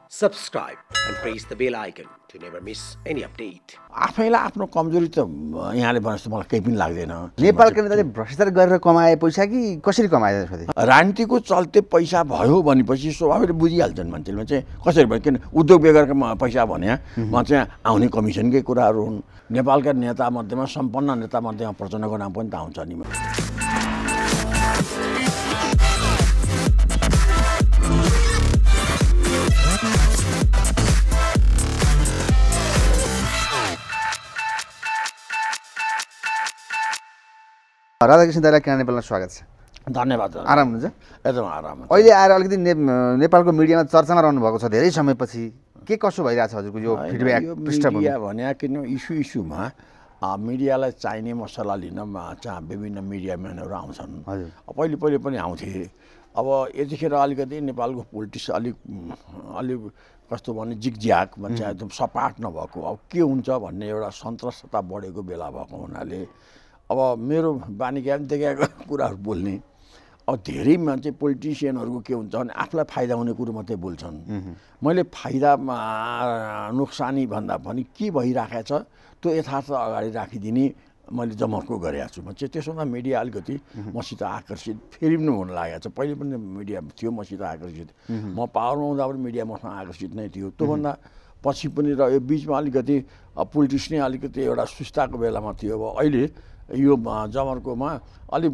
subscribe and press the bell icon to never miss any update. आफैलाई आफ्नो कमजोरी त यहाँले भने जस्तो मलाई केही पनि लाग्दैन। नेपालका नेताले भ्रष्टाचार गरेर कमाए पैसा कि कसरी कमाए? राजनीतिको चल्ते पैसा भयो भनेपछि स्वाभाविक बुझिहाल्छन् मान्छेले चाहिँ कसरी भयो, किन उद्योग बेगरको पैसा भने चाहिँ आउने कमिसनकै कुराहरू हुन्। नेपालका नेता मध्येमा सम्पन्न नेता मध्येमा प्रचण्डको नाम पनि त आउँछ नि। राधाकृष्ण दाइलाई किन नेपालमा स्वागत छ। धन्यवाद। आराम हुनुहुन्छ? एकदम आराम। अहिले आएर अलिकति नेपालको मिडियामा चर्चामा रहनु भएको छ धेरै समयपछि। के कसो भइरहेछ हजुरको यो फिडब्याक पृष्ठभूमि? भने किन इस्युमा मिडियालाई चाहिने मसला लिन विभिन्न मिडियाम्यानहरू आउँछन्। पहिले पनि आउँथे। अब यतिखेर अलिकति नेपालको पोलिटिक्स अलिक कस्तो भने जिगज्याग भन्छ, एकदम सपाट नभएको। अब के हुन्छ भन्ने एउटा सन्तस्तता बढेको बेला भएको हुनाले अब मेरो बानी ज्ञान देखाएको कुराहरू बोल्ने। अब धेरै मान्छे पोलिटिसियनहरूको के हुन्छ भने आफूलाई फाइदा हुने कुरो मात्रै बोल्छन्। मैले फाइदा नोक्सानी भन्दा पनि के भइराखेको छ त्यो यथार्थ अगाडि राखिदिने मैले जमर्को गरेको छु। म चाहिँ त्यसोमा मिडिया अलिकति मसित आकर्षित फेरि पनि हुन लागेको छ। पहिले पनि मिडिया थियो मसित आकर्षित। म पावरमा हुँदा पनि मिडिया मसँग आकर्षित नै थियो। त्योभन्दा पछि पनि र यो बिचमा अलिकति पोलिटिक्स नै अलिकति एउटा सुस्ताको बेलामा थियो। अब अहिले यो जमर्कोमा अलिक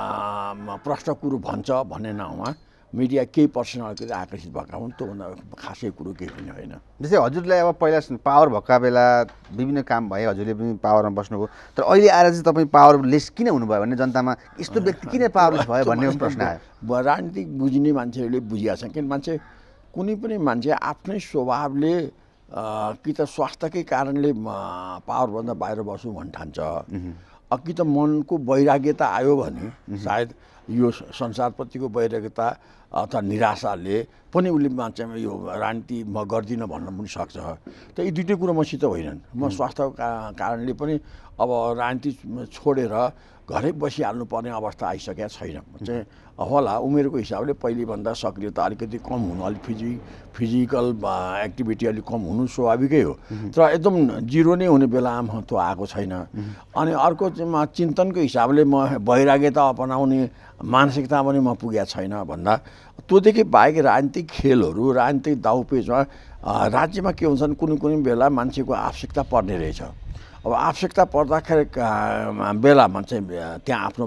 प्रष्ट कुरो भन्छ भन्ने नाउँमा मिडिया केही पर्सेन्ट अलिकति आकर्षित भएका हुन्। त्योभन्दा खासै कुरो केही पनि होइन। जस्तै हजुरलाई अब पहिला पावर भएका बेला विभिन्न काम भए, हजुरले पनि पावरमा बस्नुभयो, तर अहिले आएर चाहिँ तपाईँ पावरलेस किन हुनुभयो भन्ने जनतामा यस्तो व्यक्ति किन पावरलेस भयो भन्ने प्रश्न आयो। राजनीतिक बुझ्ने मान्छेहरूले बुझिया छन्। किन मान्छे कुनै पनि मान्छे आफ्नै स्वभावले कि त स्वास्थ्यकै कारणले पावरभन्दा बाहिर बसौँ भन्न ठान्छ, कि त मनको वैराग्यता आयो भने सायद यो संसारप्रतिको वैराग्यता अथवा निराशाले पनि उसले मान्छेमा यो राजनीति म गर्दिनँ भन्न पनि सक्छ। त यी दुइटै कुरो मसित होइनन्। म स्वास्थ्यको कारणले पनि अब राजनीति छोडेर घरै बसिहाल्नु पर्ने अवस्था आइसकेको छैन। चाहिँ होला उमेरको हिसाबले पहिलेभन्दा सक्रियता अलिकति कम हुनु, अलिक फिजिकल एक्टिभिटी अलिक कम हुनु स्वाभाविकै हो। तर एकदम जिरो नै हुने बेलामा त्यो आएको छैन। अनि अर्को चाहिँ चिन्तनको हिसाबले म वैराग्यता अपनाउने मानसिकता पनि म पुगेको छैन भन्दा त्योदेखि बाहेक राजनीतिक खेलहरू, राजनीतिक दाउपेचमा राज्यमा के हुन्छन् कुनै बेला मान्छेको आवश्यकता पर्ने रहेछ। अब आवश्यकता पर्दाखेरि बेलामा चाहिँ त्यहाँ आफ्नो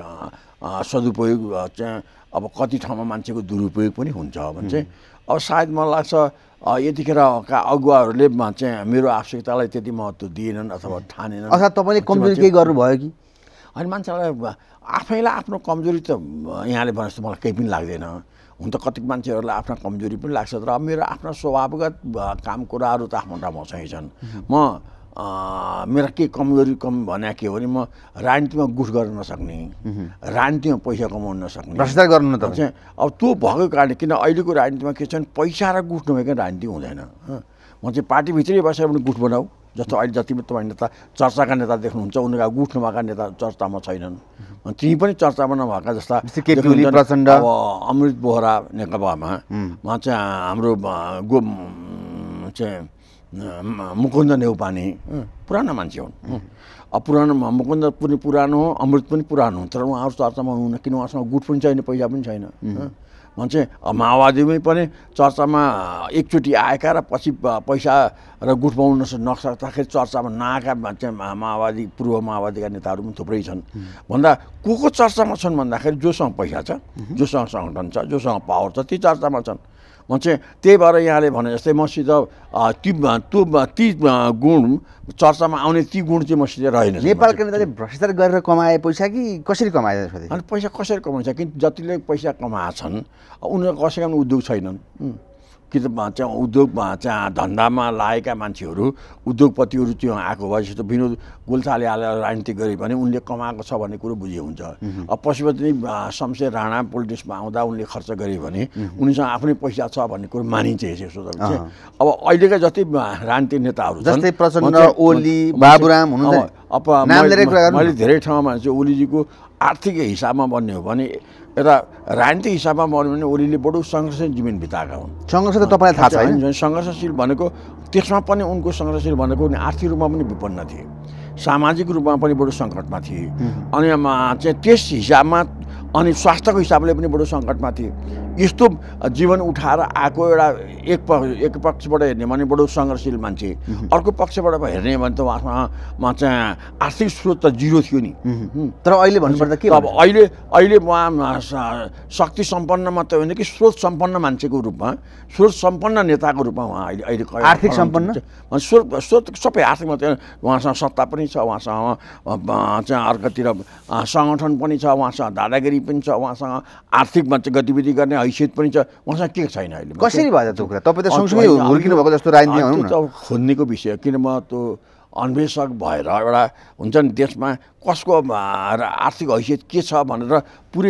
सदुपयोग चाहिँ अब कति ठाउँमा मान्छेको दुरुपयोग पनि हुन्छ भने चाहिँ अब सायद मलाई लाग्छ यतिखेरका अगुवाहरूले चाहिँ मेरो आवश्यकतालाई त्यति महत्त्व दिएनन् अथवा ठानेनन्। अथवा तपाईँले कमजोरी केही गर्नुभयो कि? अनि मान्छेलाई आफैलाई आफ्नो कमजोरी त यहाँले भने जस्तो मलाई केही पनि लाग्दैन। हुन त कति मान्छेहरूलाई आफ्ना कमजोरी पनि लाग्छ, तर मेरो आफ्ना स्वभावगत काम कुराहरू त आफ्नो ठाउँमै छन्। म मेरा के कमजोरी भने के हो भने म राजनीतिमा गुठ गर्न नसक्ने, राजनीतिमा पैसा कमाउन नसक्ने, भ्रष्टाचार गर्नु त चाहिँ अब त्यो भएको कारणले किन अहिलेको राजनीतिमा के छ भने पैसा र गुठ नभइकन राजनीति हुँदैन। म चाहिँ पार्टीभित्रै बसेर पनि गुठ बनाऊ। जस्तो अहिले जति पनि तपाईँ नेता चर्चाका नेता देख्नुहुन्छ उनीहरूका गुठ नभएका नेता चर्चामा छैनन्। ती पनि चर्चामा नभएका जस्ता प्रचण्ड, अब अमृत बोहरा नेकपामा चाहिँ हाम्रो चाहिँ मुकुन्द नेउपाने पुरानो मान्छे हुन्। अब पुरानो मुकुन्द पनि पुरानो हो, अमृत पनि पुरानो हो, तर उहाँहरू चर्चामा हुनुहुन्न किन उहाँसँग गुठ पनि छैन, पैसा पनि छैन। मान्छे माओवादीमै पनि चर्चामा एकचोटि आएका र पछि पैसा र गुठ पाउन नसक्दाखेरि चर्चामा नआएका मान्छे माओवादी पूर्व माओवादीका नेताहरू पनि थुप्रै छन्। भन्दा को चर्चामा छन् भन्दाखेरि जोसँग पैसा छ, जोसँग सङ्गठन छ, जोसँग पावर छ, ती चर्चामा छन्। म चाहिँ त्यही भएर यहाँले भने जस्तै मसित ती गुण चर्चामा आउने ती गुण चाहिँ मसित रहेन। नेपालका नेताले भ्रष्टाचार गरेर कमाए पैसा कि कसरी कमाए? अनि पैसा कसरी कमाउँछ कि जतिले पैसा कमाएछन् उनीहरू कसैका पनि उद्योग छैनन्। कि त चाहिँ उद्योग चाहिँ धन्दामा लागेका मान्छेहरू उद्योगपतिहरू चाहिँ आएको भए जस्तो विनोद गोल्छाले हालेर राजनीति गरे भने उनले कमाएको छ भन्ने कुरो बुझिए हुन्छ। अब पशुपति शमशेर राणा पोलिटिक्समा आउँदा उनले खर्च गरे भने उनीसँग आफ्नै पैसा छ भन्ने कुरो मानिन्छ। यसो अब अहिलेका जति राजनीतिक नेताहरू जस्तै प्रचण्ड, ओली, बाबुराम हुनुहुन्छ, अब मैले धेरै ठाउँमा चाहिँ ओलीजीको आर्थिक हिसाबमा बन्ने हो भने यता राजनीतिक हिसाबमा बन्यो भने ओलीले बडो सङ्घर्षशील जीवन बिताएका हुन्। सङ्घर्ष त तपाईँलाई थाहा छ होइन? सङ्घर्षशील भनेको त्यसमा पनि उनको सङ्घर्षशील भनेको उनी आर्थिक रूपमा पनि विपन्न थिए, सामाजिक रूपमा पनि बडो सङ्कटमा थिए, अनि चाहिँ त्यस हिसाबमा अनि स्वास्थ्यको हिसाबले पनि बडो सङ्कटमा थिए। यस्तो जीवन उठाएर आएको एउटा एक पक्षबाट हेर्ने भने बडो सङ्घर्षशील मान्छे, अर्को पक्षबाट हेर्ने भने त उहाँमा चाहिँ आर्थिक स्रोत त जिरो थियो नि। तर अहिले भन्नुपर्दा के अब अहिले उहाँ शक्ति सम्पन्न मात्रै होइन कि स्रोत सम्पन्न मान्छेको रूपमा, स्रोत सम्पन्न नेताको रूपमा उहाँ अहिले आर्थिक सम्पन्न स्रोत सबै आर्थिक मात्रै, उहाँसँग सत्ता पनि छ, उहाँसँग चाहिँ अर्कोतिर सङ्गठन पनि छ, उहाँसँग दादागिरी पनि छ, उहाँसँग आर्थिकमा चाहिँ गतिविधि गर्ने हैसियत पनि छ, उहाँसँग के छैन अहिले। कसरी भयो त्यो कुरा? तपाईँ त सँगसँगै हुर्किनु भएको जस्तो राजनीति भनौँ न। त्यो त खोज्नेको विषय, किन म त्यो अन्वेषक भएर एउटा हुन्छ नि देशमा कसको आर्थिक हैसियत के छ भनेर पुरै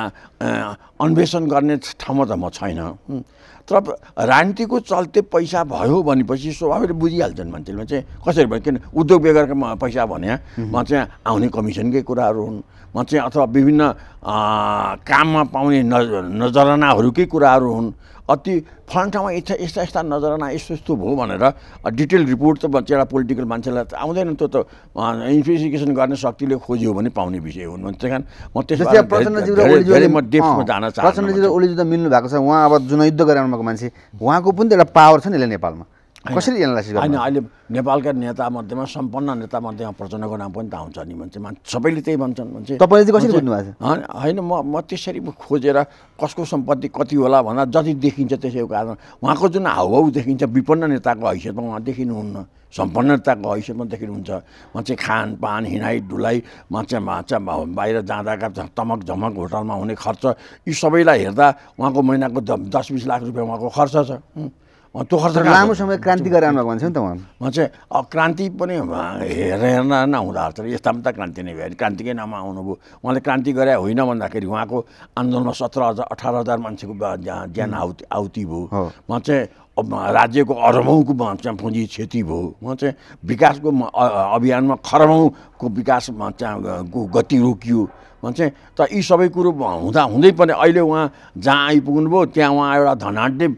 अन्वेषण गर्ने ठाउँमा त म छैन। तर राजनीतिको चल्ते पैसा भयो भनेपछि स्वाभाविक बुझिहाल्छन् मान्छेले चाहिँ कसरी भयो, किन उद्योग बेगरको पैसा भने चाहिँ आउने कमिसनकै कुराहरू हुन्, चाहिँ अथवा विभिन्न काममा पाउने नजरानाहरूकै कुराहरू हुन्। अति फलाना ठाउँमा यस्ता नजराना यस्तो भयो भनेर डिटेल रिपोर्ट त एउटा पोलिटिकल मान्छेलाई त आउँदैन, त्यो त इन्भेस्टिगेसन गर्ने शक्तिले खोज्यो भने पाउने विषय हुन्। त्यही कारण म त्यसमा डेप्थमा जान चाहन्छु। प्रचण्डजी र ओलीजी त मिल्नु भएको छ, उहाँ अब जुन युद्ध गराउनु भएको मान्छे, उहाँको पनि त एउटा पावर छ नि यसले नेपालमा, कसरी एनालाइसिस गर्नु? होइन, अहिले नेपालका नेतामध्येमा सम्पन्न नेतामध्येमा प्रचण्डको नाम पनि त आउँछ नि, मान्छे सबैले त्यही भन्छन्। मान्छे तपाईँले चाहिँ कसरी बुझ्नु भएको छ? होइन, म त्यसरी खोजेर कसको सम्पत्ति कति होला भन्दा जति देखिन्छ त्यसैको कारण उहाँको जुन हाउभाउ देखिन्छ विपन्न नेताको हैसियतमा उहाँ देखिनुहुन्न, सम्पन्न नेताको हैसियतमा देखिनुहुन्छ। चाहिँ खानपान हिँडाइ डुलाइ बाहिर जाँदाका तमक झमक होटलमा हुने खर्च, यी सबैलाई हेर्दा उहाँको महिनाको 10-20 लाख रुपियाँ उहाँको खर्च छ। त्यो खर्च लामो समय क्रान्ति गराउनु भएको मान्छे नि त उहाँ चाहिँ क्रान्ति पनि हेरेर नहुँदा तर यस्तामा त क्रान्ति नै भयो, क्रान्तिकै नाममा आउनुभयो। उहाँले क्रान्ति गरे होइन भन्दाखेरि उहाँको आन्दोलनमा 17,000-18,000 मान्छेको ज्यान आहुति भयो। चाहिँ राज्यको अरबौँको पुँजी क्षति भयो। चाहिँ विकासको अभियानमा खरबौँको विकासमा चाहिँ गति रोकियो। चाहिँ त यी सबै कुरो हुँदै पनि अहिले उहाँ जहाँ आइपुग्नु भयो त्यहाँ उहाँ एउटा धनाढ्य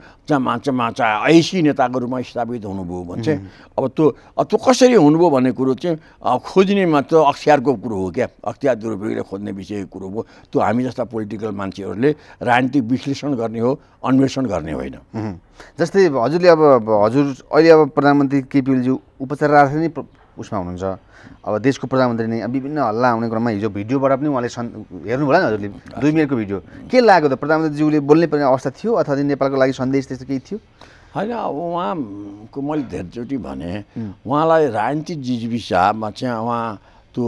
ऐसी नेताको रूपमा स्थापित हुनुभयो भने चाहिँ अब त्यो कसरी हुनुभयो भन्ने कुरो चाहिँ खोज्नेमा त्यो अख्तियारको कुरो हो क्या, अख्तियार दुरुपयोगले खोज्ने विषयको कुरो हो। त्यो हामी जस्ता पोलिटिकल मान्छेहरूले राजनीतिक विश्लेषण गर्ने हो, अन्वेषण गर्ने होइन। जस्तै हजुरले अब हजुर अहिले अब प्रधानमन्त्री केपी ओलीज्यू उपचारार्थ नै उसमा हुनुहुन्छ, अब देशको प्रधानमन्त्री नै विभिन्न हल्ला आउने क्रममा हिजो भिडियोबाट पनि उहाँले हेर्नु होला नि हजुरले 2 मिनटको भिडियो, के लाग्यो त? प्रधानमन्त्रीज्यूले बोल्नै पर्ने अवस्था थियो अथवा नेपालको लागि सन्देश त्यस्तो केही थियो? होइन, अब उहाँको मैले धेरैचोटि भने उहाँलाई राजनीतिक जिजबिसामा चाहिँ उहाँ त्यो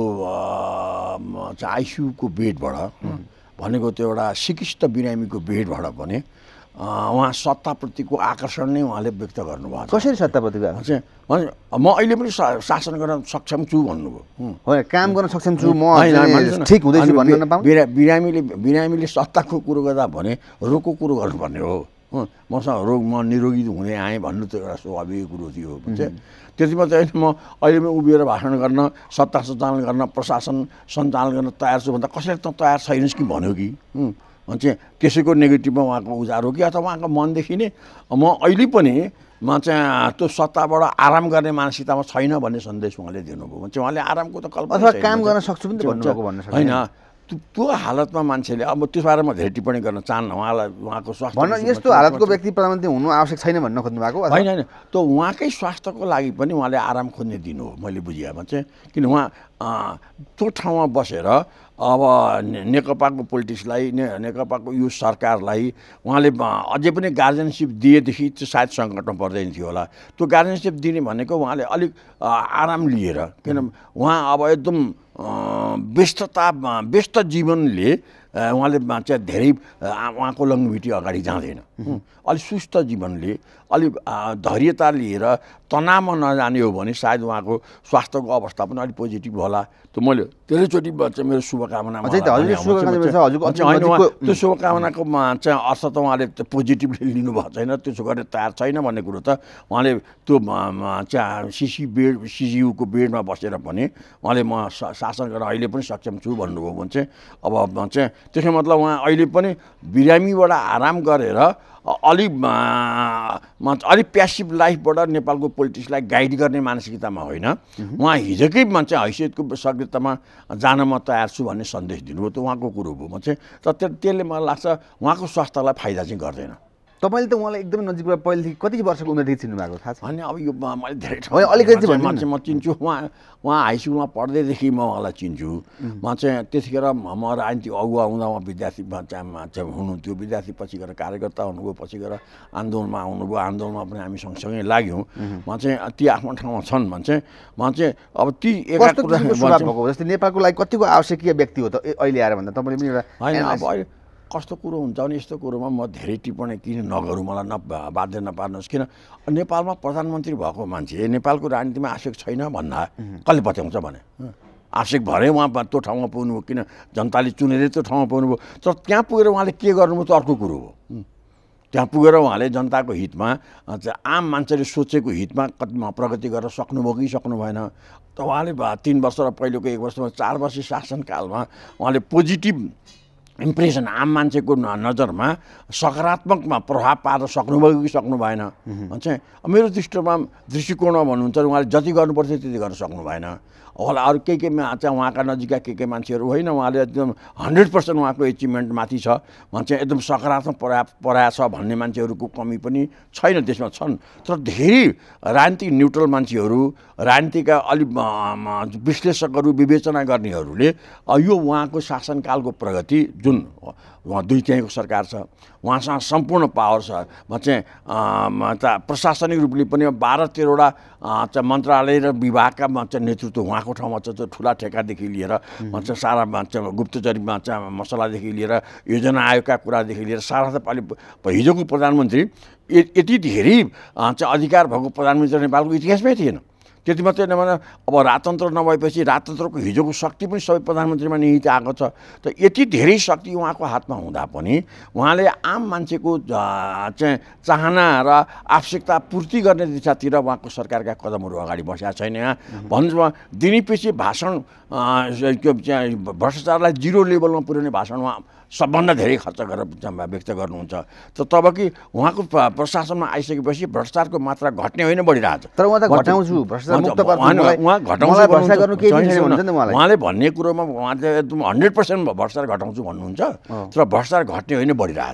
आइसियुको बेडबाट भनेको त्यो एउटा सिकिस्त बिरामीको बेडबाट भने उहाँ सत्ताप्रतिको आकर्षण नै उहाँले व्यक्त गर्नुभएको छ। कसरी सत्ताप्रतिको चाहिँ म अहिले पनि शासन गर्न सक्षम छु भन्नुभयो। होइन, काम गर्न सक्षम छु, म ठिक हुँदैछु भन्न नपाऊँ। बिरामीले सत्ताको कुरो गर्दा भने रोगको कुरो गर्नुपर्ने हो। मसँग म निरोगी हुँदै आएँ भन्नु त एउटा स्वाभाविक कुरो थियो। त्यति मात्रै होइन, म अहिले पनि उभिएर भाषण गर्न, सत्ता सञ्चालन गर्न, प्रशासन सञ्चालन गर्न तयार छु भन्दा कसैले त तयार छैनस् कि भन्यो कि चाहिँ त्यसैको नेगेटिभमा उहाँको उजार हो कि अथवा उहाँको मनदेखि नै म अहिले पनि चाहिँ त्यो सत्ताबाट आराम गर्ने मानसिकतामा छैन भन्ने सन्देश उहाँले दिनुभयो। चाहिँ उहाँले आरामको त कल्पना अथवा काम गर्न सक्छु पनि भन्नुभएको होइन। त्यो हालतमा मान्छेले अब त्यस बारेमा धेरै टिप्पणी गर्न चाहन्न। उहाँलाई उहाँको स्वास्थ्य भन्न यस्तो हालतको व्यक्ति प्रधानमन्त्री हुनु आवश्यक छैन भन्न खोज्नु भएको होइन। होइन, त्यो उहाँकै स्वास्थ्यको लागि पनि उहाँले आराम खोज्ने दिनु हो मैले बुझिएमा चाहिँ। किन उहाँ त्यो ठाउँमा बसेर अब नेकपाको पोलिटिक्सलाई नेकपाको यो सरकारलाई उहाँले अझै पनि गार्जियनसिप दिएदेखि चाहिँ सायद सङ्कटमा पर्दैन थियो होला। त्यो गार्जियनसिप दिने भनेको उहाँले अलिक आराम लिएर, किन उहाँ अब एकदम व्यस्त जीवनले उहाँले चाहिँ धेरै उहाँको लङ्गभिटी अगाडि जाँदैन। अलिक सुस्त जीवनले अलिक धैर्यता लिएर तनावमा नजाने हो भने सायद उहाँको स्वास्थ्यको अवस्था पनि अलिक पोजिटिभ होला। त्यो मैले धेरैचोटि चाहिँ मेरो शुभकामना त्यो शुभकामनाको चाहिँ अर्थ त उहाँले पोजिटिभली लिनुभएको छैन, त्यसो गर्ने तयार छैन भन्ने कुरो त उहाँले त्यो चाहिँ सिसियुको बेडमा बसेर भने उहाँले म शासन गर्न अहिले पनि सक्षम छु भन्नुभयो भने चाहिँ अब चाहिँ त्यसको मतलब उहाँ अहिले पनि बिरामीबाट आराम गरेर अलिक प्यासिभ लाइफबाट नेपालको पोलिटिक्सलाई गाइड गर्ने मानसिकतामा होइन, उहाँ हिजोकै मान्छे हैसियतको सक्रियतामा जान म तयार छु भन्ने सन्देश दिनुभयो। त उहाँको कुरो भयो म चाहिँ त्यसले मलाई लाग्छ उहाँको स्वास्थ्यलाई फाइदा चाहिँ गर्दैन। तपाईँले त उहाँलाई एकदमै नजिकबाट पहिलेदेखि कति वर्षको उमेरदेखि चिन्नु भएको थाहा छ? अनि अब यो मैले धेरै अलिकति मान्छे म चिन्छु। उहाँ हाई स्कुलमा पढ्दैदेखि म उहाँलाई चिन्छु। म चाहिँ त्यतिखेर म राजनीतिक अगुवा हुँदा उहाँ विद्यार्थी हुनुहुन्थ्यो, विद्यार्थी पछि गएर कार्यकर्ता हुनुभयो, पछि गएर आन्दोलनमा आउनुभयो, आन्दोलनमा पनि हामी सँगसँगै लाग्यौँ। म चाहिँ ती आफ्नो ठाउँमा छन् भन्छ। म चाहिँ अब ती जस्तै नेपालको लागि कतिको आवश्यकीय व्यक्ति हो त अहिले आएर भन्दा तपाईँले पनि एउटा होइन। अब अहिले कस्तो कुरो हुन्छ भने यस्तो कुरोमा म धेरै टिप्पणी किन नगरौँ, मलाई बाध्य नपार्नुहोस्। किन नेपालमा प्रधानमन्त्री भएको मान्छे नेपालको राजनीतिमा आवश्यक छैन भन्दा कसले बत्याउँछ भने आवश्यक भरे उहाँ त्यो ठाउँमा पुग्नुभयो, किन जनताले चुनेरै त्यो ठाउँमा पुग्नुभयो। तर त्यहाँ पुगेर उहाँले के गर्नुभयो त अर्को कुरो हो। त्यहाँ पुगेर उहाँले जनताको हितमा आम मान्छेले सोचेको हितमा प्रगति गर्न सक्नुभयो कि सक्नु भएन। त उहाँले 3 वर्ष र पहिलेको 1 वर्षमा 4 वर्ष शासनकालमा उहाँले पोजिटिभ इम्प्रेसन आम मान्छेको नजरमा सकारात्मकमा प्रभाव पार्न सक्नुभयो कि सक्नु भएन चाहिँ मेरो दृष्टिकोणमा भन्नुहुन्छ उहाँले जति गर्नुपर्छ त्यति गर्न सक्नु भएन होला। अरू के चाहिँ उहाँका नजिकका के मान्छेहरू होइन, उहाँले एकदम 100% उहाँको एचिभमेन्ट माथि छ भन्छ, एकदम सकारात्मक पराया छ भन्ने मान्छेहरूको कमी पनि छैन, त्यसमा छन्। तर धेरै राजनीतिक न्युट्रल मान्छेहरू, राजनीतिका अलिक विश्लेषकहरू, विवेचना गर्नेहरूले यो उहाँको शासनकालको प्रगति जुन उहाँ 2/3 सरकार छ, उहाँसँग सम्पूर्ण पावर छ, म चाहिँ प्रशासनिक रूपले पनि 12-13वटा चाहिँ मन्त्रालय र विभागका नेतृत्व उहाँको ठाउँमा छ। ठुला ठेकादेखि लिएर सारा गुप्तचरी मसलादेखि लिएर योजना आयोगका कुरादेखि लिएर सारा त हिजोको प्रधानमन्त्री यति धेरै चाहिँ अधिकार भएको प्रधानमन्त्री नेपालको इतिहासमै थिएन। त्यति मात्रै नभएर अब राजतन्त्र नभएपछि राजतन्त्रको हिजोको शक्ति पनि सबै प्रधानमन्त्रीमा निहित आएको छ। त यति धेरै शक्ति उहाँको हातमा हुँदा पनि उहाँले आम मान्छेको चाहिँ चाहना र आवश्यकता पूर्ति गर्ने दिशातिर उहाँको सरकारका कदमहरू अगाडि बसेका छैन। यहाँ भन्नु दिनैपछि भाषण भ्रष्टाचारलाई 0 लेभलमा पुर्याउने भाषण उहाँ सबभन्दा धेरै खर्च गरेर व्यक्त गर्नुहुन्छ। त तब कि उहाँको प्रशासनमा आइसकेपछि भ्रष्टाचारको मात्रा घट्ने होइन बढिरहेछ। तर उहाँ त घटाउँछु उहाँले भन्ने कुरोमा उहाँले एकदम 100% भ्रष्टाचार घटाउँछु भन्नुहुन्छ, तर भ्रष्टाचार घट्ने होइन बढिरहेछ।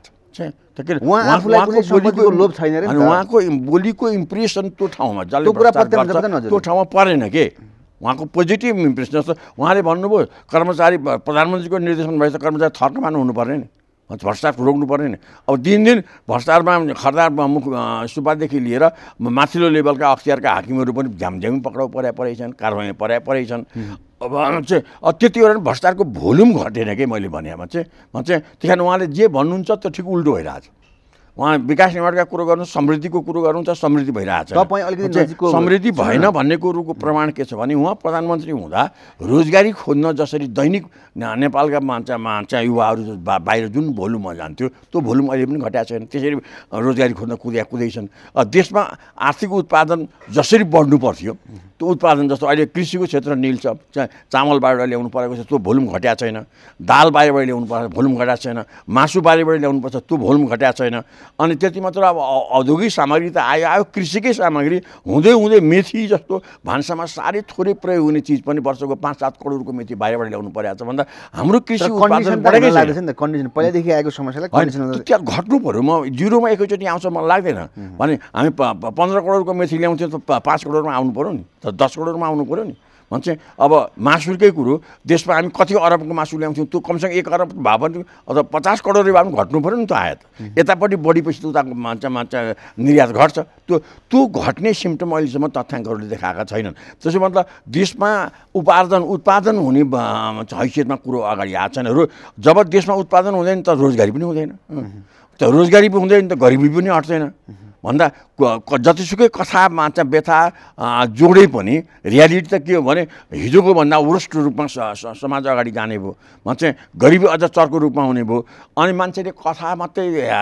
उहाँको बोलीको इम्प्रेसन त्यो ठाउँमा जसले त्यो ठाउँमा परेन के, उहाँको पोजिटिभ इम्प्रेसन जस्तो उहाँले भन्नुभयो कर्मचारी प्रधानमन्त्रीको निर्देशन भएछ कर्मचारी थर्कमान हुनुपर्ने नि, भ्रष्टाचार रोक्नु पर्ने नि। अब दिन भ्रष्टाचारमा खरदार सुब्बादेखि लिएर माथिल्लो लेभलका अख्तियारका हाकिमहरू पनि झ्यामझ्यामी पक्राउ परेछन्, कारवाही परेछन्। अब चाहिँ त्यति बेला भ्रष्टाचारको भोल्युम घटेन कि मैले भनेमा चाहिँ त्यहाँ उहाँले जे भन्नुहुन्छ त्यो ठिक उल्टो भइरहेछ। उहाँ विकास निर्माणका कुरो गर्नु, समृद्धिको कुरो गर्नुहुन्छ, समृद्धि भइरहेछ। समृद्धि भएन भन्ने कुरोको प्रमाण के छ भने उहाँ प्रधानमन्त्री हुँदा रोजगारी खोज्न जसरी दैनिक नेपालका चाहिँ युवाहरू बाहिर जुन भोल्युममा जान्थ्यो त्यो भोल्युम अहिले पनि घटाएको छैन। त्यसरी रोजगारी खोज्न कुदैछन्। देशमा आर्थिक उत्पादन जसरी बढ्नु पर्थ्यो त्यो उत्पादन जस्तो अहिले कृषिको क्षेत्र निल छ, चामल बाहिर ल्याउनु परेको छ त्यो भोल्युम घटाएको छैन, दाल बाहिरबाट ल्याउनु पर्छ भोल्युम घटाएको छैन, मासु बाहिरबाट ल्याउनु पर्छ त्यो भोल्युम घटाएको छैन। अनि त्यति मात्र अब औद्योगिक सामग्री त आयो कृषिकै सामग्री हुँदै मेथी जस्तो भान्सामा साह्रै थोरै प्रयोग हुने चिज पनि वर्षको 5-7 करोडको मेथी बाहिरबाट ल्याउनु परेको छ भन्दा हाम्रो कृषि उत्पादन बढेकै छैन। कन्डिसन पहिलेदेखि आएको समस्यालाई त्यहाँ घट्नु पऱ्यो। म 0मा एकैचोटि आउँछ मलाई लाग्दैन भने हामी 15 करोडको मेथी ल्याउँथ्यौँ त 5 करोडमा आउनु पऱ्यो नि, त 10 करोडमा आउनु पऱ्यो नि। भन्छ अब मासुकै कुरो देशमा हामी कति अरबको मासु ल्याउँछौँ त्यो कमसेकम 1 अरब भए पनि अथवा 50 करोड भए पनि घट्नु पऱ्यो नि त आयात यतापट्टि बढीपछि त उताको निर्यात घट्छ त्यो घट्ने सिम्टम अहिलेसम्म तथ्याङ्कहरूले देखाएका छैनन् त्यसो मतलब देशमा उत्पादन हुने हैसियतमा कुरो अगाडि आएको छैन जब देशमा उत्पादन हुँदैन त रोजगारी पनि हुँदैन त रोजगारी पनि हुँदैन त गरिबी पनि हट्दैन भन्दा जतिसुकै कथा व्यथा जोडे पनि रियालिटी त के हो भने हिजोको भन्दा वृष्ट रूपमा समाज अगाडि जाने भयो भन्छ गरिबी अझ चर्को रूपमा हुने भयो अनि मान्छेले कथा मात्रै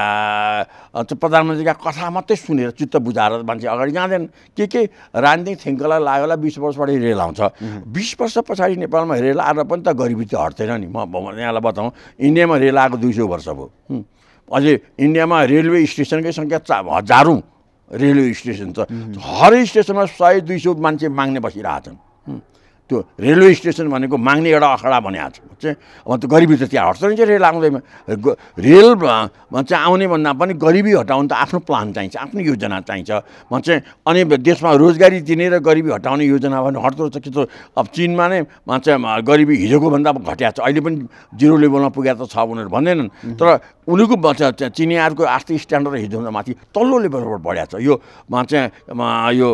प्रधानमन्त्रीका कथा मात्रै सुनेर चित्त बुझाएर मान्छे अगाडि जाँदैन के राजनीतिक थिङ्कलाई लाग्योला 20 वर्षपछि रेल आउँछ 20 वर्ष पछाडि नेपालमा रेल आएर पनि त गरिबी त हट्दैन नि म यहाँलाई बताउँ इन्डियामा रेल आएको 200 वर्ष भयो अझै इन्डियामा रेलवे स्टेसनकै सङ्ख्या हजारौँ रेलवे स्टेसन छ हरेक स्टेसनमा 100-200 मान्छे माग्ने बसिरहेछन् त्यो रेलवे स्टेसन भनेको माग्ने एउटा अखडा भनेको छ अब त्यो गरिबी त त्यहाँ हट्छ नि रेल आउँदैमा रेल भन्छ आउने भन्दा पनि गरिबी हटाउनु त आफ्नो प्लान चाहिन्छ आफ्नो योजना चाहिन्छ भन्छ अनि देशमा रोजगारी दिने र गरिबी हटाउने योजना भने हट्दो रहेछ कि त अब चिनमा नै भन्छ गरिबी हिजोको भन्दा अब घट्या छ अहिले पनि 0 लेभलमा पुगेको त छ भनेर भन्दैनन् तर उनीको चिनियाहरूको आर्थिक स्ट्यान्डर्ड हिजोभन्दा माथि तल्लो लेभलबाट बढ्या छ यो भन्छ यो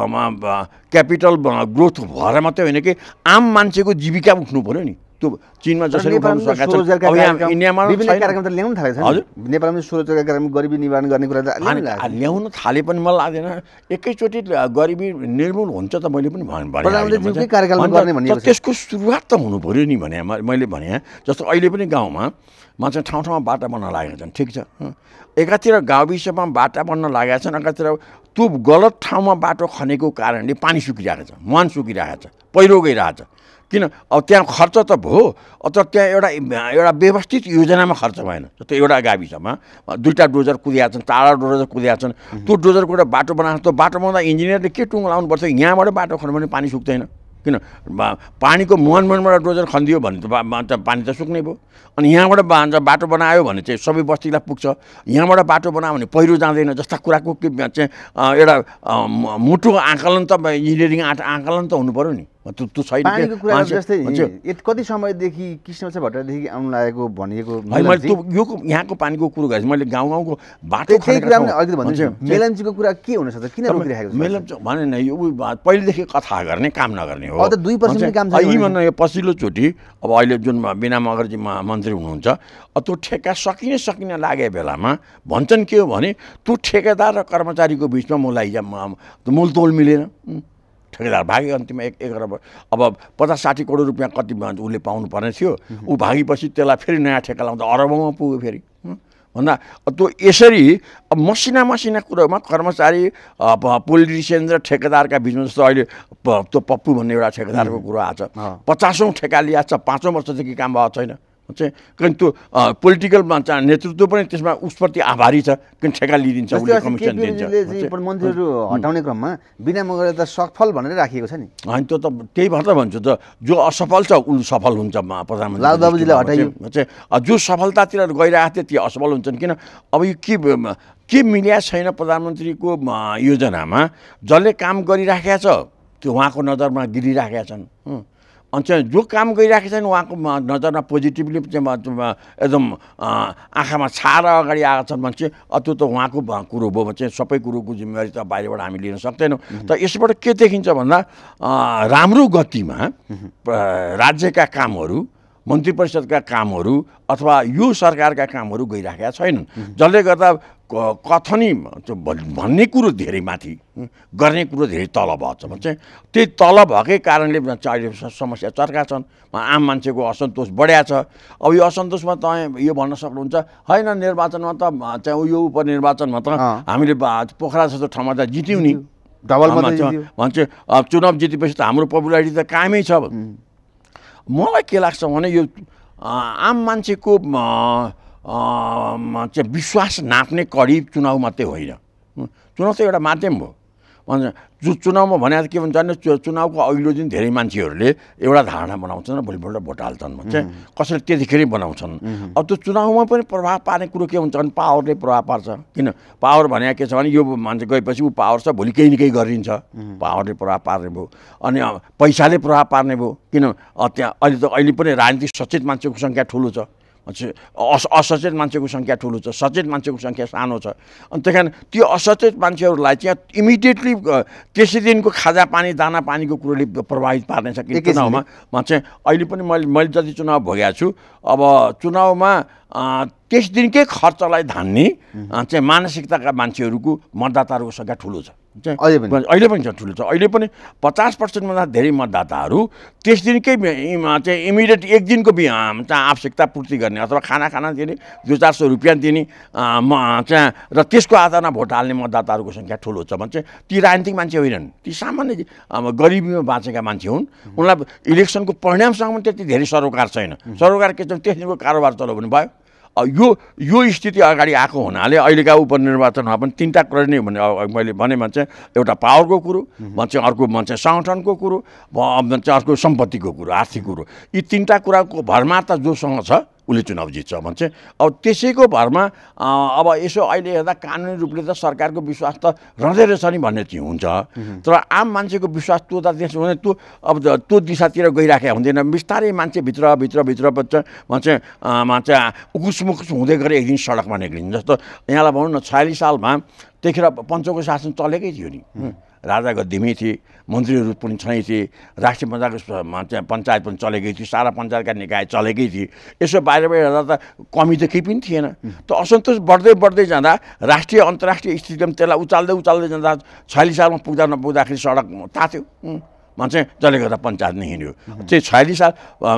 क्यापिटल ग्रोथ भएर मात्रै होइन कि आम मान्छेको जीविका उठ्नु पऱ्यो नि त्यो चीनमा जसरी उठाउन सकेको छ अब यहाँ इन्डियामा विभिन्न कार्यक्रम त ल्याउन थालेको छ हजुर नेपालमा स्वरोजगार कार्यक्रम गरिबी निवारण गर्ने कुरा त ल्याउन थाले पनि मलाई लाग्दैन एकैचोटि गरिबी निर्मूल हुन्छ त मैले पनि प्रधानमन्त्रीकै कार्यकालमा गर्ने भनिएको छ त्यसको सुरुवात त हुनु पऱ्यो नि भने मैले भने जस्तो अहिले पनि गाउँमा मान्छे ठाउँ बाटा बन्न लागेका छन् ठिक छ एकातिर गाविसमा बाटा बन्न लागेका छन् एकातिर त्यो गलत ठाउँमा बाटो खनेको कारणले पानी सुकिरहेको छ मुहान सुकिरहेको छ पहिरो गइरहेको छ किन अब त्यहाँ खर्च त भयो अथवा त्यहाँ एउटा व्यवस्थित योजनामा खर्च भएन जस्तो एउटा गाविसमा 2टा डोजर कुदिया छन् 4 डोजर कुदिया छन् त्यो डोजरको एउटा बाटो बनाएको त्यो बाटो बनाउँदा इन्जिनियरले के टुङ लाउनुपर्छ यहाँबाट बाटो खन्यो भने पानी सुक्दैन किन पानीको मुहानबाट डोजर खनिदियो भने त पानी त सुक्ने भयो अनि यहाँबाट बाटो बनायो भने चाहिँ सबै बस्तीलाई पुग्छ यहाँबाट बाटो बनायो भने पहिरो जाँदैन जस्ता कुराको चाहिँ एउटा मुटु आकलन त इन्जिनियरिङ आकलन त हुनु पऱ्यो नि त्यो छैन पानीको कुरा जस्तै कति समयदेखि कृष्णप्रसाद भट्टराईदेखि आउनु लागेको भनिएको मैले त्यो यहाँको पानीको कुरो गरेँ मैले गाउँको बाटो मेलम्चीको कुरा के हुन सक्छ किन रोकिरहेको छ मेलम्ची भने न यो पहिलेदेखि कथा गर्ने काम नगर्ने हो 2% काम छ यो पछिल्लो चोटि अब अहिले जुन बिना मगर्जी मन्त्री हुनुहुन्छ त्यो ठेक्का सकिने लागे बेलामा भन्छन् के हो भने त्यो ठेकेदार र कर्मचारीको बिचमा मोलतोल मिलेन ठेकेदार भागे अन्तिममा 1 अरब अब 50-60 करोड रुपियाँ कति उसले पाउनु पर्ने थियो ऊ भागेपछि त्यसलाई फेरि नयाँ ठेक्का लाउँदा अरबौँमा पुग्यो फेरि भन्दा त्यो यसरी अब मसिना कुरोमा कर्मचारी पोलिटिसियन र ठेकेदारका बिचमा जस्तो अहिले त्यो पप्पु भन्ने एउटा ठेकेदारको कुरो आएको छ 50औं ठेक्का लिएको छ 5औं वर्षदेखि काम भएको छैन किन त्यो पोलिटिकल नेतृत्व पनि त्यसमा उसप्रति आभारी छ किन ठेक्का लिइदिन्छ उसले कमिसन दिन्छ मन्त्रीहरू हटाउने क्रममा बिना मगर त सफल भनेर राखिएको छ नि होइन त्यो त त्यही भएर त भन्छु त जो असफल छ उ सफल हुन्छ प्रधानमन्त्री लालबाबुजीले हटाइयो जो सफलतातिर गइरहेको थियो त्यो असफल हुन्छन् किन अब यो के मिल्या छैन प्रधानमन्त्रीको योजनामा जसले काम गरिराखेका छ त्यो उहाँको नजरमा गिरिराखेका छन् अनि जो काम गरिराखेको छैन उहाँको नजरमा पोजिटिभली एकदम आँखामा छाएर अगाडि आएका छन् भने चाहिँ त्यो त उहाँको कुरो भयो भने चाहिँ सबै कुरोको जिम्मेवारी त बाहिरबाट हामी लिन सक्दैनौँ त यसबाट के देखिन्छ भन्दा राम्रो गतिमा राज्यका कामहरू मन्त्री परिषदका कामहरू अथवा यो सरकारका कामहरू गइराखेका छैनन् जसले गर्दा कथनी भन्ने कुरो धेरै माथि गर्ने कुरो धेरै तल भएको छ भने चाहिँ त्यही तल भएकै कारणले अहिले समस्या चर्का छन् आम मान्छेको असन्तोष बढ्या छ अब यो असन्तोषमा तपाईँ यो भन्न सक्नुहुन्छ होइन निर्वाचनमा त चाहिँ यो उपनिर्वाचनमा त हामीले पोखरा जस्तो ठाउँमा त जित्यौँ नि भन्छ चुनाव जितेपछि त हाम्रो पपुलारिटी त कायमै छ मलाई के लाग्छ भने यो आम मान्छेको चाहिँ विश्वास नाप्ने कडी चुनाव मात्रै होइन चुनाव त एउटा माध्यम हो चुनावमा भने के भन्छ भने चुनावको अघिल्लो दिन धेरै मान्छेहरूले एउटा धारणा बनाउँछन् र भोलिपल्ट भोट हाल्छन् भन्छ कसैले त्यतिखेरै बनाउँछन् अब त्यो चुनावमा पनि प्रभाव पार्ने कुरो के हुन्छ भने पावरले प्रभाव पार्छ किन पावर भने के छ भने यो मान्छे गएपछि ऊ पावर छ भोलि केही न केही गरिन्छ पावरले प्रभाव पार्ने भयो अनि पैसाले प्रभाव पार्ने भयो किन त्यहाँ अहिले पनि राजनीतिक सचेत मान्छेको सङ्ख्या ठुलो छ असचेत मान्छेको सङ्ख्या ठुलो छ सचेत मान्छेको सङ्ख्या सानो छ अनि त्यही कारण त्यो असचेत मान्छेहरूलाई चाहिँ इमिडिएटली त्यसै दिनको खाजा पानी दाना पानीको कुरोले प्रभावित पार्नेछ कि चुनावमा चाहिँ अहिले पनि मैले जति चुनाव भोगेको छु अब चुनावमा त्यस दिनकै खर्चलाई धान्ने चाहिँ मानसिकताका मान्छेहरूको मतदाताहरूको सङ्ख्या ठुलो छ अहिले पनि छ ठुलो छ अहिले पनि 50%भन्दा धेरै मतदाताहरू त्यस दिनकै चाहिँ इमिडिएट एक दिनको आवश्यकता पूर्ति गर्ने अथवा खाना दिने 200-400 रुपियाँ दिने चाहिँ र त्यसको आधारमा भोट हाल्ने मतदाताहरूको सङ्ख्या ठुलो छ भने चाहिँ ती राजनीतिक मान्छे होइनन् ती सामान्य गरिबीमा बाँचेका मान्छे हुन् उनलाई इलेक्सनको परिणामसँग पनि त्यति धेरै सरोकार छैन सरोकार के छ त्यस दिनको कारोबार चलायो भने भयो यो स्थिति अगाडि आएको हुनाले अहिलेका उपनिर्वाचनमा पनि तीनटा कुरा नै मैले भने चाहिँ एउटा पावरको कुरो भन्छ अर्को भन्छ सङ्गठनको कुरो भन्छ अर्को सम्पत्तिको कुरो आर्थिक कुरो यी तीनटा कुराको भरमा त जोसँग छ उसले चुनाव जित्छ भन्छ अब त्यसैको भरमा अब यसो अहिले हेर्दा कानुनी रूपले त सरकारको विश्वास त रहँदै रहेछ नि भन्ने चाहिँ हुन्छ तर आम मान्छेको विश्वास त्यो त त्यसो भने त्यो दिशातिर गइराखेको हुँदैन बिस्तारै मान्छे भित्र भन्छ उकुस हुँदै गएर एक दिन सडकमा निक्लिन्छ जस्तो यहाँलाई भनौँ न 46 सालमा त्यतिखेर पञ्चको शासन चलेकै थियो नि राजा गद्दीमै थिए मन्त्रीहरू पनि छँदै थिए राष्ट्रिय पञ्चायत पनि चलेकै थियो सारा पञ्चायतका निकाय चलेकै थिए यसो बाहिर हेर्दा त कमी त केही पनि थिएन त असन्तोष बढ्दै जाँदा राष्ट्रिय अन्तर्राष्ट्रिय स्थितिमा त्यसलाई उचाल्दै जाँदा 46 सालमा पुग्दा नपुग्दाखेरि सडक तात्यो मान्छे जसले गर्दा पञ्चायत नै हिँड्यो चाहिँ 46 साल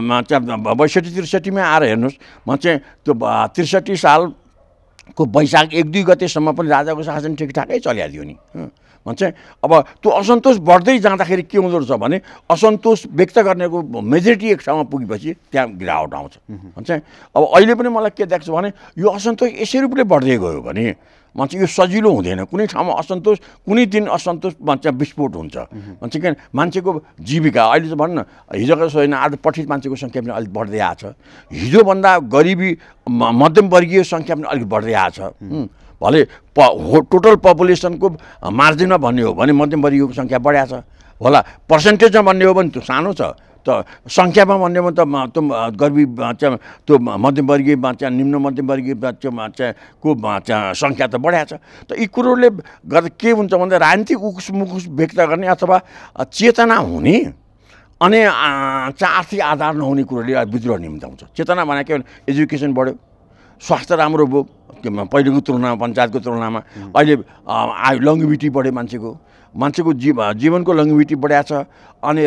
62-63मा आएर हेर्नुहोस् म चाहिँ त्यो 63 सालको वैशाख 1-2 गतेसम्म पनि राजाको शासन ठिकठाकै चलिया थियो नि भन्छ अब त्यो असन्तोष बढ्दै जाँदाखेरि के हुँदो रहेछ भने असन्तोष व्यक्त गर्नेको मेजोरिटी एक ठाउँमा पुगेपछि त्यहाँ गिरावट आउँछ भन्छ अब अहिले पनि मलाई के देख्छ भने यो असन्तोष यसै रूपले बढ्दै गयो भने भन्छ यो सजिलो हुँदैन कुनै ठाउँमा असन्तोष कुनै दिन असन्तोष भन्छ विस्फोट हुन्छ भन्छ किन मान्छेको जीविका अहिले चाहिँ भन्न हिजोको छैन आज पठित मान्छेको सङ्ख्या पनि अलिक बढ्दै आएको छ हिजोभन्दा गरिबी मध्यमवर्गीय सङ्ख्या पनि अलिक बढ्दै आएको छ भले टोटल पपुलेसनको मार्जिनमा भन्ने हो भने मध्यमवर्गीयको सङ्ख्या बढाएको छ होला पर्सेन्टेजमा भन्ने हो भने त्यो सानो छ त सङ्ख्यामा भन्ने हो भने त त्यो गरिबी त्यो मध्यमवर्गीय निम्न मध्यमवर्गीय को सङ्ख्या त बढाएको छ त यी कुरोले गर्दा के हुन्छ भन्दा राजनीतिक उकुस व्यक्त गर्ने अथवा चेतना हुने अनि आर्थिक आधार नहुने कुरोले विद्रोह निम्ताउँछ चेतना भने के भने एजुकेसन बढ्यो स्वास्थ्य राम्रो भयो पहिलेको तुलनामा पञ्चायतको तुलनामा अहिले लङ्गिभिटी बढ्यो मान्छेको जीवनको लङ्गिभिटी बढाएको छ अनि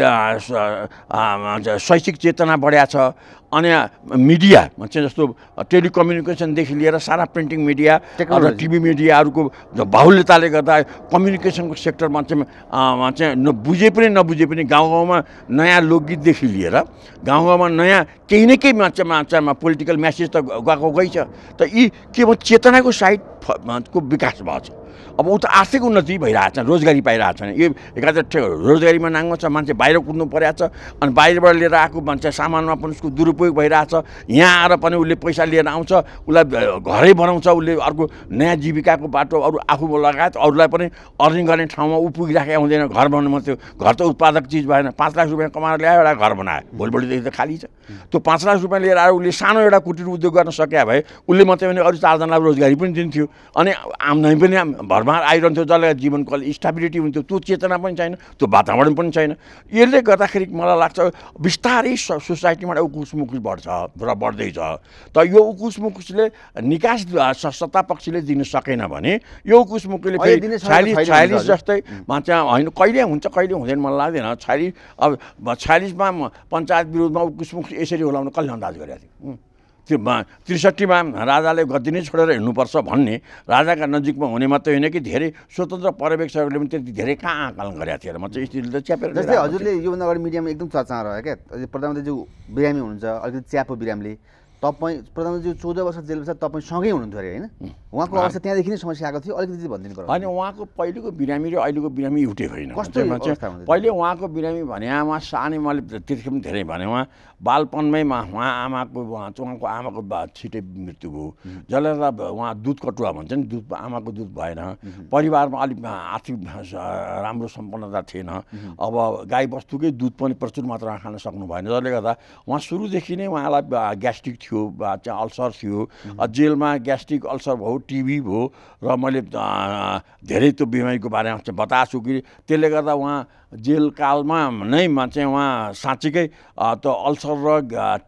शैक्षिक चेतना बढाएको छ अनि मिडिया भन्छ जस्तो टेलिकम्युनिकेसनदेखि लिएर सारा प्रिन्टिङ मिडिया र टिभी मिडियाहरूको बाहुल्यताले गर्दा कम्युनिकेसनको सेक्टरमा चाहिँ बुझे पनि गाउँमा नयाँ लोकगीतदेखि लिएर गाउँमा नयाँ केही न केही मान्छेमा पोलिटिकल म्यासेज त गई छ त यी के भयो चेतनाको साइडको विकास भएको छ अब ऊ त आर्थिक उन्नति भइरहेको छ रोजगारी पाइरहेको छैन यो एकातिर रोजगारीमा नाङ्गो छ मान्छे बाहिर कुद्नु परेको छ अनि बाहिरबाट लिएर आएको मान्छे सामानमा पनि उसको दुरुपयोग भइरहेछ यहाँ आएर पनि उसले पैसा लिएर आउँछ उसलाई घरै बनाउँछ उसले अर्को नयाँ जीविकाको बाटो अरू आफू लगायत अरूलाई पनि अर्निङ गर्ने ठाउँमा ऊ पुगिराखेको हुँदैन घर बनाउनु मात्रै घर त उत्पादक चिज भएन 5 लाख रुपियाँ कमाएर ल्यायो एउटा घर बनायो भोलिपल्टदेखि त खाली छ त्यो 5 लाख रुपियाँ लिएर आएर उसले सानो एउटा कुटीर उद्योग गर्न सके भए उसले मात्रै भने अरू 4 जनालाई रोजगारी पनि दिन्थ्यो अनि आम्दानी पनि भरमा आइरहन्थ्यो जसले जीवनको अलिक स्टेबिलिटी हुन्थ्यो त्यो चेतना पनि छैन त्यो वातावरण पनि छैन यसले गर्दाखेरि मलाई लाग्छ बिस्तारै सोसाइटीमा उकुस-मुकुस बढ्छ र बढ्दैछ त यो उकुस-मुकुसले निकास सत्ता पक्षले दिन सकेन भने यो उकुस-मुकुसले 46 जस्तै मान्छे होइन कहिले हुन्छ कहिले हुँदैन मलाई लाग्दैन 46 मा पञ्चायत विरोधमा उकुस-मुकुस यसरी होलाउन कसले अन्दाज गरेको थियो त्यो 63 मा राजाले गद्दी नै छोडेर हिँड्नुपर्छ भन्ने राजाका नजिकमा हुने मात्रै होइन कि धेरै स्वतन्त्र पर्यवेक्षकहरूले पनि त्यति धेरै कहाँ आकलन गरेका थिए र म चाहिँ स्थितिले त च्यापेर जस्तै हजुरले योभन्दा अगाडि मिडियामा एकदम चर्चा रह्यो क्या प्रधानमन्त्रीज्यू बिरामी हुनुहुन्छ अलिकति च्यापो बिरामीले तपाईँ प्रधानमन्त्री 14 वर्ष जेल बस्दा तपाईँ सँगै हुनुहुन्थ्यो अरे होइन उहाँको अवस्था त्यहाँदेखि नै समस्या आएको थियो अलिकति भनिदिनु पर्यो अनि उहाँको पहिलेको बिरामी र अहिलेको बिरामी एउटै होइन कस्तो अवस्था हुँदै थियो? पहिले उहाँको बिरामी भने उहाँ सानै मैले त्यतिखेर पनि धेरै भने उहाँ बालपनमै उहाँ उहाँको आमाको छिटै मृत्यु भयो जसले गर्दा उहाँ दुध कटुवा भन्छ नि दुध आमाको दुध भएन परिवारमा अलिक आर्थिक राम्रो सम्पन्नता थिएन अब गाई बस्तुकै दुध पनि प्रचुर मात्रामा खान सक्नु भएन जसले गर्दा उहाँ सुरुदेखि नै उहाँलाई ग्यास्ट्रिक थियो चाहिँ अल्सर थियो जेलमा ग्यास्ट्रिक अल्सर भयो टिबी भयो र मैले धेरै त्यो बिमारीको बारेमा बताएको छु कि त्यसले गर्दा उहाँ जेलकालमा नै चाहिँ उहाँ साँच्चीकै त्यो अल्सर र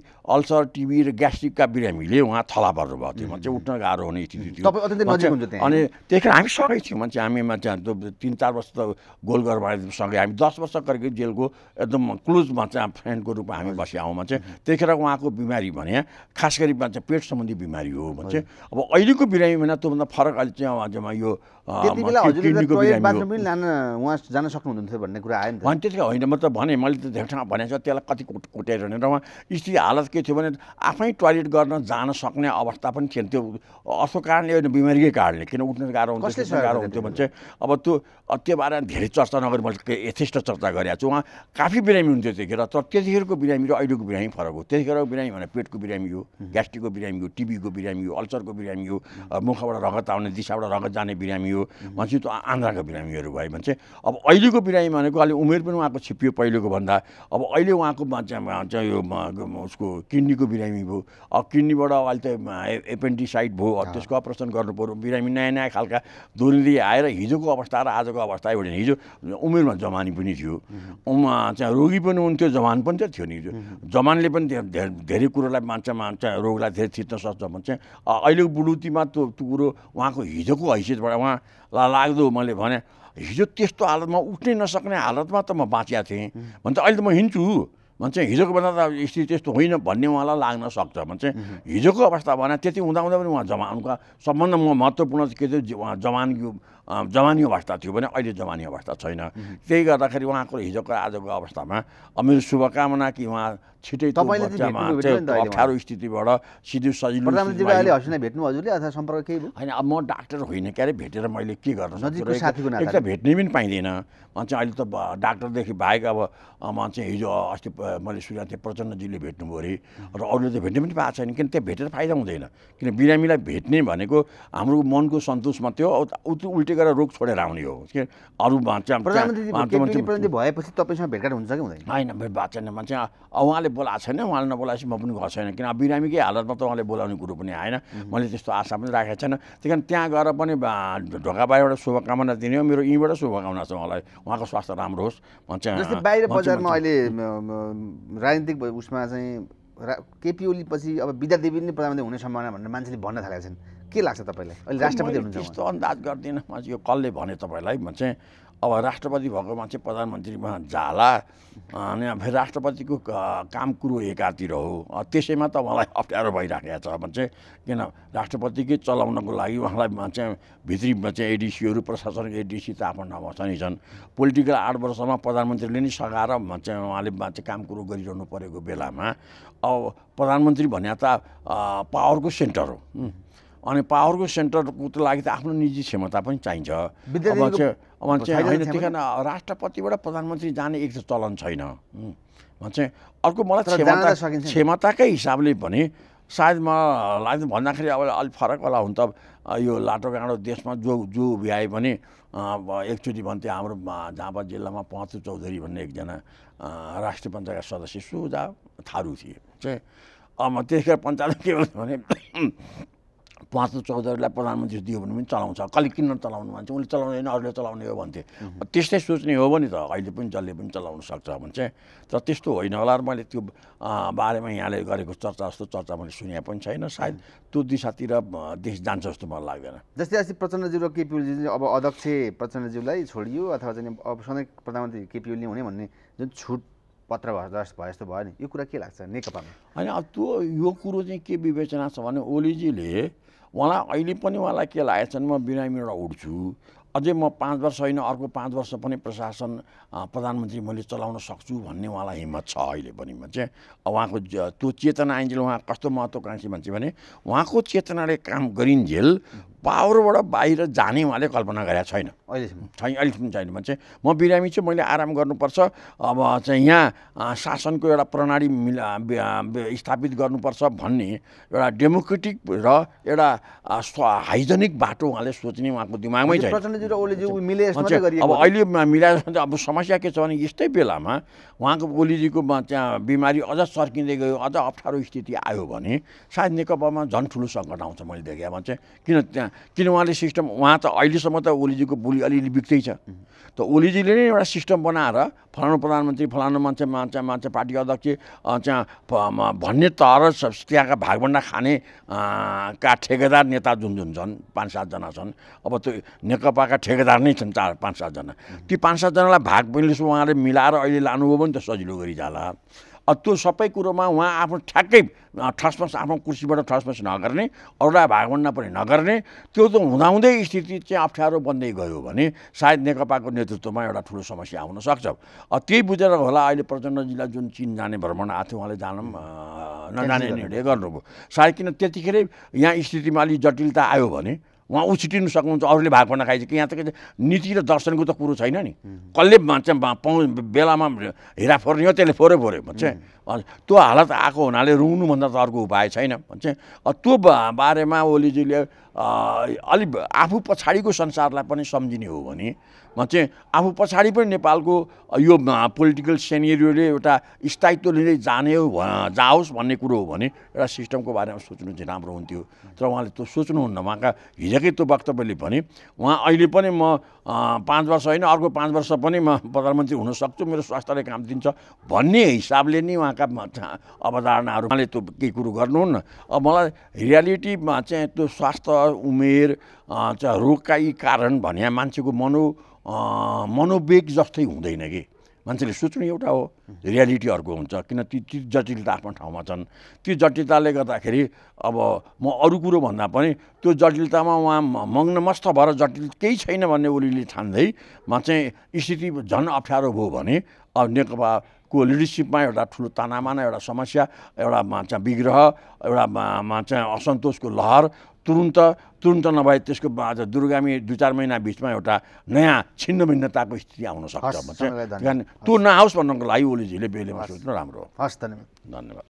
टिबी र ग्यास्ट्रिकका बिरामीले उहाँ थला पर्नुभएको थियो मान्छे उठ्न गाह्रो हुने स्थिति थियो अनि त्यतिखेर हामी सँगै थियौँ मान्छे हामी त्यो 3-4 वर्ष त गोलघर सँगै हामी 10 वर्ष गरेको जेलको एकदम क्लोज चाहिँ फ्रेन्डको रूपमा हामी बसिआउँ मान्छे त्यतिखेर उहाँको बिमारी भने खास गरी मान्छे पेट सम्बन्धी बिमारी हो मान्छे अब अहिलेको बिरामी भने त्योभन्दा फरक अहिले चाहिँ यो किडनीको बिरामी उहाँ जान सक्नुहुन्थ्यो भन्ने कुरा आयो नि भने त्यतिखेर होइन म त भने मैले त धेरै ठाउँमा भनेको छ त्यसलाई कति कोट्याएर र उहाँ स्थिति हालत के थियो भने आफै टोयलेट गर्न जान सक्ने अवस्था पनि थिएन त्यो अर्को कारणले होइन बिमारीकै कारणले किन उठ्न गाह्रो हुन्थ्यो गाह्रो हुन्थ्यो भने चाहिँ अब त्यो बारेमा धेरै चर्चा नगरी मैले यथेष्ट चर्चा गरेको छु उहाँ काफी बिरामी हुन्थ्यो त्यतिखेर तर त्यतिखेरको बिरामी र अहिलेको बिरामी फरक हो त्यतिखेरको बिरामी भने पेटको बिरामी हो ग्यास्ट्रिकको बिरामी हो टिबीको बिरामी हो अल्सरको बिरामी हो मुखबाट रगत आउने दिशाबाट रगत जाने बिरामी हो मान्छे त्यो आन्द्राको बिरामीहरू भयो भने चाहिँ अब अहिलेको बिरामी भनेको अलि उमेर पनि उहाँको छिप्पियो पहिलेको भन्दा अब अहिले उहाँको चाहिँ यो उसको किडनीको बिरामी भयो अब किडनीबाट अहिले त एपेन्डिसाइड भयो त्यसको अपरेसन गर्नु पर्यो बिरामी नयाँ नयाँ खालका दोहोरी आएर हिजोको अवस्था र आजको अवस्था एउटा हिजो उमेरमा जवानी पनि थियो चाहिँ रोगी पनि हुन्थ्यो जवान पनि त थियो नि हिजो जवानले पनि धेरै कुरोलाई रोगलाई धेरै थिच्न सक्छ भने चाहिँ अहिलेको बुढुतीमा त्यो कुरो उहाँको हिजोको हैसियतबाट उहाँलाई लाग्दो मैले भने हिजो त्यस्तो हालतमा उठ्नै नसक्ने हालतमा त म बाँचिया थिएँ भने त अहिले त म हिँड्छु भन्छ हिजोको भन्दा त स्थिति त्यस्तो होइन भन्ने उहाँलाई लाग्न सक्छ भन्छ हिजोको अवस्था भने त्यति हुँदा पनि उहाँ उनका सबभन्दा महत्त्वपूर्ण के थियो जवानी अवस्था थियो भने अहिले जवानी अवस्था छैन त्यही गर्दाखेरि उहाँको हिजोको आजको अवस्थामा मेरो शुभकामना कि उहाँ छिटै अप्ठ्यारो स्थितिबाट सिधै सजिलो भेट्नु हजुरले अथवा सम्पर्क केही भयो होइन अब म डाक्टर होइन क्यारे भेटेर मैले के गर्न सक्छु एक त भेट्नै पनि पाइँदैन मान्छे अहिले त डाक्टरदेखि बाहेक अब मान्छे हिजो अस्ति मैले सुनेको थिएँ प्रचण्डजीले भेट्नुभयो अरे र अरूले त भेट्नै पनि पाएको छैन किन त्यहाँ भेटेर फाइदा हुँदैन किन बिरामीलाई भेट्ने भनेको हाम्रो मनको सन्तोष मात्रै हो उल्टे गरेर रोग छोडेर आउने हो कि अरू भएपछि तपाईँसँग भेटघाट हुन्छ कि हुँदैन होइन भेट भएको छैन मान्छे उहाँले बोलाएको छैन उहाँले नबोलाएपछि म पनि गएको छैन किन बिरामीकै हालतमा त उहाँले बोलाउने कुरो पनि आएन मैले त्यस्तो आशा पनि राखेको छैन त्यही कारण त्यहाँ गएर पनि ढोकाबारीबाट शुभकामना दिने हो मेरो यहीँबाट शुभकामना छ उहाँलाई उहाँको स्वास्थ्य राम्रो होस् भन्छ जस्तै बाहिर बजारमा अहिले राजनीतिक उसमा चाहिँ केपी ओली पछि अब विद्यादेवी नै प्रधानमन्त्री हुने सम्भावना भनेर मान्छेले भन्न थालेका छन् के लाग्छ तपाईँलाई अहिले राष्ट्रपति हुनुहुन्छ त्यस्तो अन्दाज गर्दिनँ म यो कसले भने तपाईँलाई भन्छ अब राष्ट्रपति भएको मान्छे प्रधानमन्त्रीमा जाला अनि फेरि राष्ट्रपतिको काम कुरो एकातिर हो त्यसैमा त उहाँलाई अप्ठ्यारो भइराखेको छ भन्छ किन राष्ट्रपतिकै चलाउनको लागि उहाँलाई चाहिँ भित्री चाहिँ एडिसीहरू प्रशासनिक एडिसी त आफ्नो ठाउँमा छ नि छन् पोलिटिकल 8 वर्षमा प्रधानमन्त्रीले नै सघाएर चाहिँ उहाँले काम कुरो गरिरहनु परेको बेलामा अब प्रधानमन्त्री भने त पावरको सेन्टर हो अनि पावरको सेन्टरको लागि त आफ्नो निजी क्षमता पनि चाहिन्छ अब चाहिँ होइन त्यही कारण राष्ट्रपतिबाट प्रधानमन्त्री जाने एक चलन छैन भन्छ अर्को मलाई क्षमताकै हिसाबले भने सायद मलाई भन्दाखेरि अब अलिक फरक होला हुन त यो लाटोगाँडो देशमा जो भ्याए पनि एकचोटि भन्थे हाम्रो झापा जिल्लामा पहचु चौधरी भन्ने एकजना राष्ट्रिय पञ्चायतका सदस्य सुझा थारू थिए चाहिँ अब त्यतिखेर पञ्चायत के भने पहचु चौधरीलाई प्रधानमन्त्री दियो भने पनि चलाउँछ कहिले किन चलाउनु भन्छ उसले चलाउँदैन अरूले चलाउने हो भन्थे त्यस्तै सोच्ने हो भने त अहिले पनि जसले पनि चलाउन सक्छ भन्छ तर त्यस्तो होइन होला र मैले त्यो बारेमा यहाँले गरेको चर्चा जस्तो चर्चा मैले सुने पनि छैन सायद त्यो दिशातिर देश जान्छ जस्तो मलाई लाग्दैन जस्तै अस्ति प्रचण्डज्यू र केपी ओलीजी अब अध्यक्ष प्रचण्डज्यूलाई छोडियो अथवा चाहिँ अब सधैँ प्रधानमन्त्री केपी ओली हुने भन्ने जुन छुट पत्र भए जस्तो भयो नि यो कुरा के लाग्छ नेकपामा होइन अब त्यो यो कुरो चाहिँ के विवेचना छ भने ओलीजीले उहाँलाई अहिले पनि उहाँलाई के लागेको छ भने म बिरामीबाट उठ्छु अझै म 5 वर्ष होइन अर्को 5 वर्ष पनि प्रशासन प्रधानमन्त्री मैले चलाउन सक्छु भन्ने उहाँलाई हिम्मत छ अहिले पनि चाहिँ उहाँको त्यो चेतना आइन्जेल उहाँ कस्तो महत्त्वकांक्षी मान्छे भने उहाँको चेतनाले काम गरिन्जेल पावरबाट बाहिर जाने उहाँले कल्पना गरेका छैन अहिलेसम्म छैन भने चाहिँ म बिरामी छु मैले आराम गर्नुपर्छ अब चाहिँ यहाँ शासनको एउटा प्रणाली स्थापित गर्नुपर्छ भन्ने एउटा डेमोक्रेटिक र एउटा हाइजेनिक बाटो उहाँले सोच्ने उहाँको दिमागमै छैन। अब अहिले मिलाएर अब समस्या के छ भने यस्तै बेलामा उहाँको ओलीजीको त्यहाँ बिमारी अझ सर्किँदै गयो अझ अप्ठ्यारो स्थिति आयो भने सायद नेकपामा झन् ठुलो सङ्कट आउँछ मैले देखेँ अब चाहिँ किन उहाँले सिस्टम उहाँ त अहिलेसम्म त ओलीजीको बोली अलिअलि बिग्दै छ त ओलीजीले नै एउटा सिस्टम बनाएर फलानु प्रधानमन्त्री फलानु मान्छे पार्टी अध्यक्ष त्यहाँ भन्ने तर त्यहाँका भागभन्डा खाने का ठेकेदार नेता जुन छन् 5-7 जना छन् अब त्यो नेकपाका ठेकेदार नै छन् 4-5-7 जना ती 5-7 जनालाई भाग पनि उहाँले मिलाएर अहिले लानुभयो भने त सजिलो गरी जाला। त्यो सबै कुरोमा उहाँ आफ्नो ठ्याक्कै ठसमस आफ्नो कुर्सीबाट ठसमस नगर्ने अरूलाई भागभन्डा पनि नगर्ने त्यो त हुँदाहुँदै स्थिति चाहिँ अप्ठ्यारो बन्दै गयो भने सायद नेकपाको नेतृत्वमा एउटा ठुलो समस्या आउन सक्छ। त्यही बुझेर होला अहिले प्रचण्डजीलाई जुन चीन जाने भ्रमण आएको थियो उहाँले जान नजाने निर्णय गर्नुभयो सायद किन त्यतिखेरै यहाँ स्थितिमा अलिक जटिलता आयो भने उहाँ उछिटिनु सक्नुहुन्छ अरूले भाग भन्न खाइन्छ कि यहाँ त नीति र दर्शनको त कुरो छैन नि कसले बेलामा हेरा फोर्ने हो त्यसले फोऱ्यो भन्छ त्यो हालत आएको हुनाले रुङ्नुभन्दा त अर्को उपाय छैन भन्छ। त्यो बारेमा ओलीजीले अलिक आफू पछाडिको संसारलाई पनि सम्झिने हो भने चाहिँ आफू पछाडि पनि नेपालको यो पोलिटिकल सेनेरियोले एउटा स्थायित्व लिँदै जाओस् भन्ने कुरो हो भने एउटा सिस्टमको बारेमा सोच्नु चाहिँ राम्रो हुन्थ्यो तर उहाँले त्यो सोच्नुहुन्न। उहाँका हिजोकै त्यो वक्तव्यले भने उहाँ अहिले पनि म 5 वर्ष होइन अर्को 5 वर्ष पनि म प्रधानमन्त्री हुन सक्छु मेरो स्वास्थ्यले काम दिन्छ भन्ने हिसाबले नै उहाँका अवधारणाहरू उहाँले त्यो केही कुरो गर्नुहुन्न। अब मलाई रियालिटीमा चाहिँ त्यो स्वास्थ्य उमेर चाहिँ रोगका यी कारण भने मान्छेको मनोवेग जस्तै हुँदैन कि मान्छेले सोच्नु एउटा हो रियालिटी अर्को हुन्छ किन ती जटिलता आफ्नो ठाउँमा छन्। ती जटिलताले गर्दाखेरि अब म अरू कुरो भन्दा पनि त्यो जटिलतामा उहाँ मग्नमस्त भएर जटिल केही छैन भन्ने ओलीले ठान्दै चाहिँ स्थिति झन् अप्ठ्यारो भयो भने अब नेकपाको लिडरसिपमा एउटा ठुलो तनावमा एउटा समस्या एउटा चाहिँ विग्रह एउटा चाहिँ असन्तोषको लहर तुरुन्त नभए त्यसको दूरगामी 2-4 महिना बिचमा एउटा नयाँ छिन्न भिन्नताको स्थिति आउन सक्छ। त्यो नआओस् भन्नको लागि ओलीजीले बेलेमा सोच्नु राम्रो हो। हस् धन्यवाद। धन्यवाद।